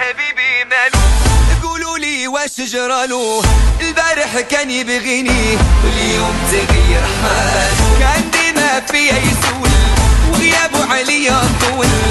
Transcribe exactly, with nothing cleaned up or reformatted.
حبيبي مالو؟ قولوا لي واش جرالو؟ البارح كان يبغيني واليوم تغير حالو، كان ديما فيا يسول وغيابه عليا طول.